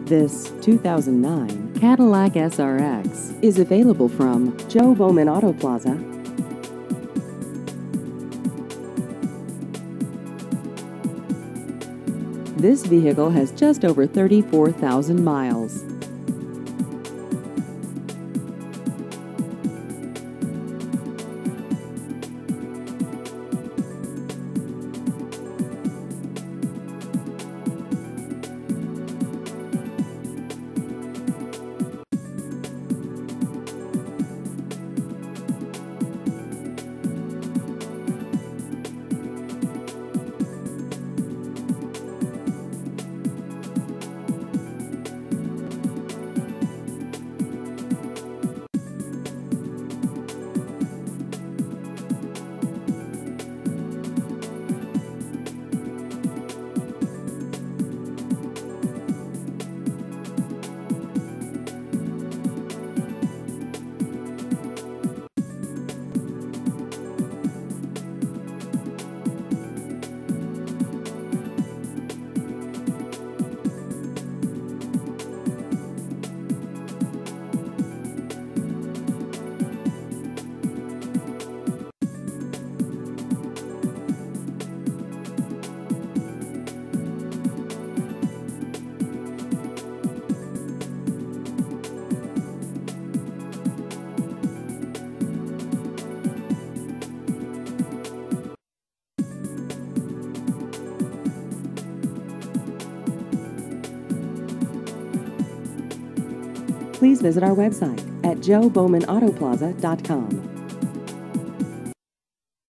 This 2009 Cadillac SRX is available from Joe Bowman Auto Plaza. This vehicle has just over 34,000 miles. Please visit our website at joebowmanautoplaza.com.